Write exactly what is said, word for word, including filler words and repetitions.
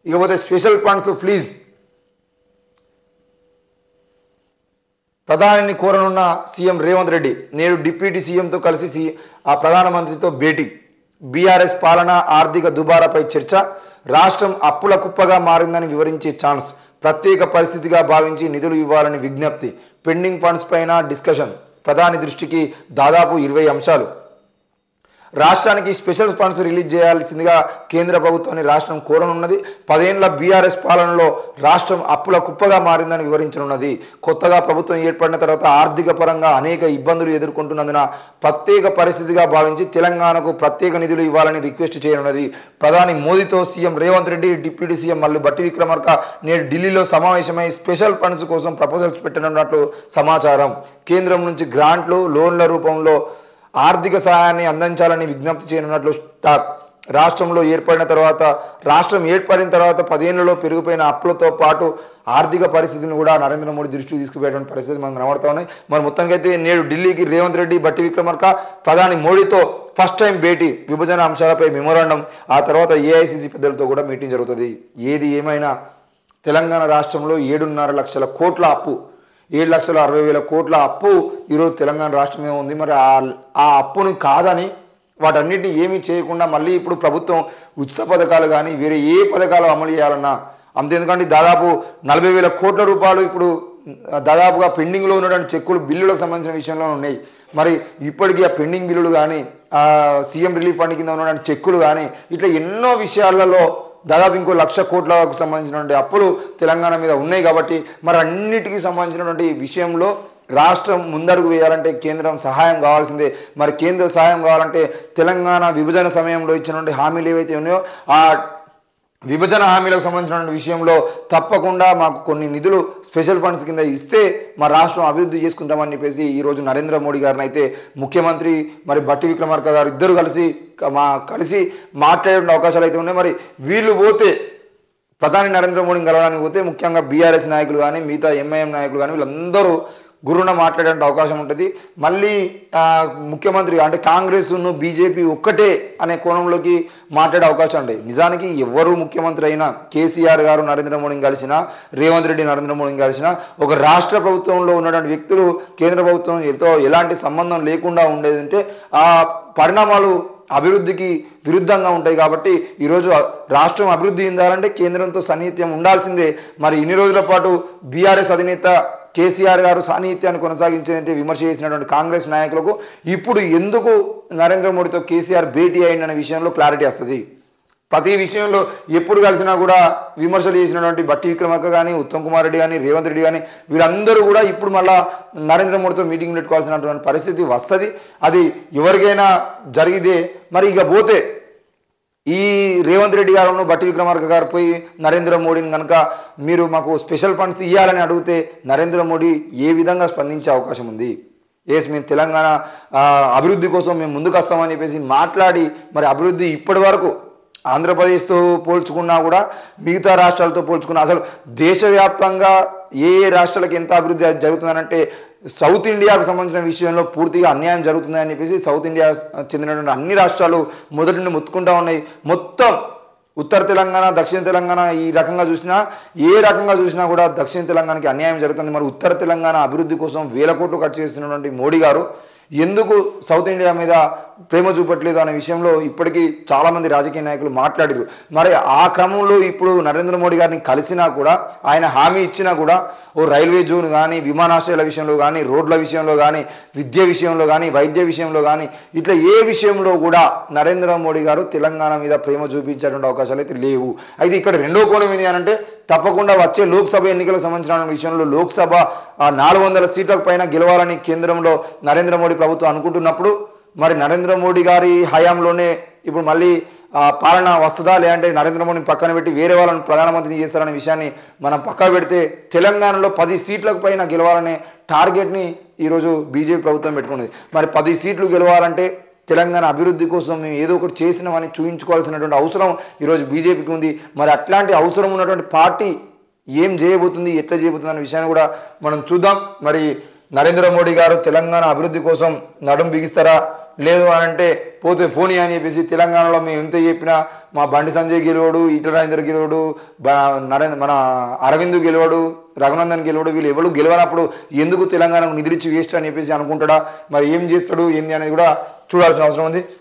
ఇకపోతే special funds please ప్రధానిని కోరనున్న సీఎం రేవంత్ రెడ్డి నేడు డిప్యూటీ సీఎంతో కలిసి సి ఆ ప్రధానమంత్రితో భేటీ. బీఆర్ఎస్ పాలన ఆర్థిక దుబారాపై చర్చ. రాష్ట్రం అప్పుల కుప్పగా మారిందని వివరించే ఛాన్స్. ప్రత్యేక పరిస్థితిగా భావించి నిధులు ఇవ్వాలని విజ్ఞప్తి. పెండింగ్ ఫండ్స్ పైన డిస్కషన్. ప్రధాని దృష్టికి దాదాపు ఇరవై అంశాలు. రాష్ట్రానికి స్పెషల్ ఫండ్స్ రిలీజ్ చేయాల్సిందిగా కేంద్ర ప్రభుత్వాన్ని రాష్ట్రం కోరనున్నది. పదేళ్ల బీఆర్ఎస్ పాలనలో రాష్ట్రం అప్పుల కుప్పగా మారిందని వివరించనున్నది. కొత్తగా ప్రభుత్వం ఏర్పడిన తర్వాత ఆర్థిక పరంగా అనేక ఇబ్బందులు ఎదుర్కొంటున్నందున ప్రత్యేక పరిస్థితిగా భావించి తెలంగాణకు ప్రత్యేక నిధులు ఇవ్వాలని రిక్వెస్ట్ చేయనున్నది. ప్రధాని మోదీతో CM Revanth Reddy, deputy CM Mallu Bhatti Vikramarka నేడు ఢిల్లీలో సమావేశమై స్పెషల్ ఫండ్స్ కోసం ప్రపోజల్స్ పెట్టనున్నట్లు సమాచారం. కేంద్రం నుంచి గ్రాంట్లు, లోన్ల రూపంలో ఆర్థిక సహాయాన్ని అందించాలని విజ్ఞప్తి చేయనున్నట్లు టాక్. రాష్ట్రంలో ఏర్పడిన తర్వాత రాష్ట్రం ఏర్పడిన తర్వాత పదేళ్లలో పెరిగిపోయిన అప్పులతో పాటు ఆర్థిక పరిస్థితిని కూడా నరేంద్ర మోడీ దృష్టికి తీసుకుపోయేటువంటి పరిస్థితి మనకు కనబడతా ఉన్నాయి. మరి మొత్తానికైతే నేడు ఢిల్లీకి రేవంత్ రెడ్డి, భట్టి విక్రమార్క ప్రధాని మోడీతో ఫస్ట్ టైం భేటీ. విభజన అంశాలపై మెమోరాండం. ఆ తర్వాత ఏఐసిసి పెద్దలతో కూడా మీటింగ్ జరుగుతుంది. ఏది ఏమైనా తెలంగాణ రాష్ట్రంలో ఏడున్నర లక్షల కోట్ల అప్పు, ఏడు లక్షల అరవై వేల కోట్ల అప్పు ఈరోజు తెలంగాణ రాష్ట్రమే ఉంది. మరి ఆ అప్పుని కాదని వాటన్నిటిని ఏమీ చేయకుండా మళ్ళీ ఇప్పుడు ప్రభుత్వం ఉచిత పథకాలు కానీ వేరే ఏ పథకాలు అమలు చేయాలన్నా అంతే. ఎందుకంటే దాదాపు నలభై వేల కోట్ల రూపాయలు ఇప్పుడు దాదాపుగా పెండింగ్లో ఉన్నటువంటి చెక్కులు బిల్లులకు సంబంధించిన విషయంలో ఉన్నాయి. మరి ఇప్పటికీ ఆ పెండింగ్ బిల్లులు కానీ సీఎం రిలీఫ్ ఫండ్ కింద ఉన్నటువంటి చెక్కులు కానీ ఇట్లా ఎన్నో విషయాలలో దాదాపు ఇంకో లక్ష కోట్లకు సంబంధించినటువంటి అప్పులు తెలంగాణ మీద ఉన్నాయి. కాబట్టి మరి అన్నిటికీ సంబంధించినటువంటి విషయంలో రాష్ట్రం ముందడుగు వేయాలంటే కేంద్రం సహాయం కావాల్సిందే. మరి కేంద్ర సహాయం కావాలంటే తెలంగాణ విభజన సమయంలో ఇచ్చినటువంటి హామీలు ఏవైతే ఉన్నాయో ఆ విభజన హామీలకు సంబంధించిన విషయంలో తప్పకుండా మాకు కొన్ని నిధులు స్పెషల్ ఫండ్స్ కింద ఇస్తే మా రాష్ట్రం అభివృద్ధి చేసుకుంటామని చెప్పేసి ఈరోజు నరేంద్ర మోడీ గారిని అయితే ముఖ్యమంత్రి మరి భట్టి విక్రమార్క గారు ఇద్దరు కలిసి మా కలిసి మాట్లాడే అవకాశాలు అయితే ఉన్నాయి. మరి వీళ్ళు పోతే ప్రధాని నరేంద్ర మోడీని కలవడానికి పోతే ముఖ్యంగా బీఆర్ఎస్ నాయకులు కానీ మిగతా ఎంఐఎం నాయకులు కానీ వీళ్ళందరూ గురున మాట్లాడే అవకాశం ఉంటుంది. మళ్ళీ ముఖ్యమంత్రి అంటే కాంగ్రెస్ను బీజేపీ ఒక్కటే అనే కోణంలోకి మాట్లాడే అవకాశం ఉంటాయి. నిజానికి ఎవరు ముఖ్యమంత్రి అయినా కేసీఆర్ గారు నరేంద్ర మోడీని కలిసినా, రేవంత్ రెడ్డి నరేంద్ర మోడీని కలిసినా ఒక రాష్ట్ర ప్రభుత్వంలో ఉన్నటువంటి వ్యక్తులు కేంద్ర ప్రభుత్వం ఎంతో ఎలాంటి సంబంధం లేకుండా ఉండేది ఉంటే ఆ పరిణామాలు అభివృద్ధికి విరుద్ధంగా ఉంటాయి. కాబట్టి ఈరోజు రాష్ట్రం అభివృద్ధి చెందాలంటే కేంద్రంతో సన్నిహిత్యం ఉండాల్సిందే. మరి ఇన్ని రోజుల పాటు బీఆర్ఎస్ అధినేత కేసీఆర్ గారు సాన్నిహిత్యాన్ని కొనసాగించేదంటే విమర్శ చేసినటువంటి కాంగ్రెస్ నాయకులకు ఇప్పుడు ఎందుకు నరేంద్ర మోడీతో కేసీఆర్ భేటీ అయిందనే విషయంలో క్లారిటీ వస్తుంది. ప్రతి విషయంలో ఎప్పుడు కలిసినా కూడా విమర్శలు చేసినటువంటి భట్టి విక్రమార్క కానీ, ఉత్తమ్ కుమార్ రెడ్డి కానీ, రేవంత్ రెడ్డి కానీ వీళ్ళందరూ కూడా ఇప్పుడు మళ్ళా నరేంద్ర మోడీతో మీటింగ్ పెట్టుకోవాల్సినటువంటి పరిస్థితి వస్తుంది. అది ఎవరికైనా జరిగితే మరి ఇక పోతే ఈ రేవంత్ రెడ్డి గారు భట్టి విక్రమార్క గారు పోయి నరేంద్ర మోడీని కనుక మీరు మాకు స్పెషల్ ఫండ్స్ ఇవ్వాలని అడిగితే నరేంద్ర మోడీ ఏ విధంగా స్పందించే అవకాశం ఉంది? ఎస్ మేము తెలంగాణ అభివృద్ధి కోసం మేము ముందుకు వస్తామని చెప్పేసి మాట్లాడి మరి అభివృద్ధి ఇప్పటి వరకు ఆంధ్రప్రదేశ్తో పోల్చుకున్నా కూడా మిగతా రాష్ట్రాలతో పోల్చుకున్నా అసలు దేశవ్యాప్తంగా ఏ ఏ రాష్ట్రాలకు ఎంత అభివృద్ధి జరుగుతుందనంటే సౌత్ ఇండియాకు సంబంధించిన విషయంలో పూర్తిగా అన్యాయం జరుగుతుందని చెప్పేసి సౌత్ ఇండియా చెందినటువంటి అన్ని రాష్ట్రాలు మొదటి నుండి మొత్తుకుంటూ ఉన్నాయి. మొత్తం ఉత్తర తెలంగాణ, దక్షిణ తెలంగాణ ఈ రకంగా చూసినా ఏ రకంగా చూసినా కూడా దక్షిణ తెలంగాణకి అన్యాయం జరుగుతుంది. మరి ఉత్తర తెలంగాణ అభివృద్ధి కోసం వేల కోట్లు ఖర్చు చేస్తున్నటువంటి మోడీ గారు ఎందుకు సౌత్ ఇండియా మీద ప్రేమ చూపట్లేదు అనే విషయంలో ఇప్పటికీ చాలామంది రాజకీయ నాయకులు మాట్లాడారు. మరి ఆ క్రమంలో ఇప్పుడు నరేంద్ర మోడీ గారిని కలిసినా కూడా ఆయన హామీ ఇచ్చినా కూడా ఓ రైల్వే జోన్ కానీ, విమానాశ్రయాల విషయంలో కానీ, రోడ్ల విషయంలో కానీ, విద్య విషయంలో కానీ, వైద్య విషయంలో కానీ ఇట్లా ఏ విషయంలో కూడా నరేంద్ర మోడీ గారు తెలంగాణ మీద ప్రేమ చూపించేటువంటి అవకాశాలు అయితే లేవు. అయితే ఇక్కడ రెండో కోణం ఏంటి అంటే తప్పకుండా వచ్చే లోక్సభ ఎన్నికలకు సంబంధించిన విషయంలో లోక్సభ నాలుగు వందల సీట్లకు పైన గెలవాలని కేంద్రంలో నరేంద్ర మోడీ ప్రభుత్వం అనుకుంటున్నప్పుడు మరి నరేంద్ర మోడీ గారి హయాంలోనే ఇప్పుడు మళ్ళీ పాలన వస్తుందా లేదంటే నరేంద్ర మోడీని పక్కన పెట్టి వేరే వాళ్ళని ప్రధానమంత్రిని చేస్తారనే విషయాన్ని మనం పక్కన పెడితే తెలంగాణలో పది సీట్లకు పైన గెలవాలనే టార్గెట్ని ఈరోజు బీజేపీ ప్రభుత్వం పెట్టుకున్నది. మరి పది సీట్లు గెలవాలంటే తెలంగాణ అభివృద్ధి కోసం మేము ఏదో ఒకటి చేసినామని చూపించుకోవాల్సినటువంటి అవసరం ఈరోజు బీజేపీకి ఉంది. మరి అట్లాంటి అవసరం ఉన్నటువంటి పార్టీ ఏం చేయబోతుంది, ఎట్లా చేయబోతుంది అనే విషయాన్ని కూడా మనం చూద్దాం. మరి నరేంద్ర మోడీ గారు తెలంగాణ అభివృద్ధి కోసం నడుం బిగిస్తారా లేదు అని అంటే పోతే పోనీ అని చెప్పేసి తెలంగాణలో మేము ఎంత చెప్పినా మా బండి సంజయ్ గెలవడు, ఈటల రాజేందర్ గెలవడు, నరేంద్ర మన అరవింద్ గెలవడు, రఘునందన్ గెలవడు, వీళ్ళు ఎవరు గెలవనప్పుడు ఎందుకు తెలంగాణకు నిధులిచ్చి వేస్ట్ అని చెప్పేసి అనుకుంటాడా, మరి ఏం చేస్తాడు ఏంది అనేది కూడా చూడాల్సిన అవసరం ఉంది.